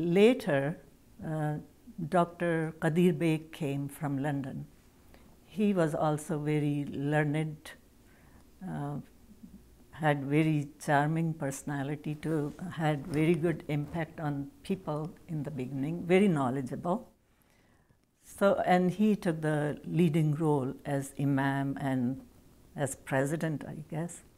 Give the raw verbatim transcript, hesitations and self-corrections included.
later, uh, Doctor Qadir Beg came from London. He was also very learned, uh, had very charming personality too, had very good impact on people in the beginning, very knowledgeable. So, and he took the leading role as Imam and as president, I guess.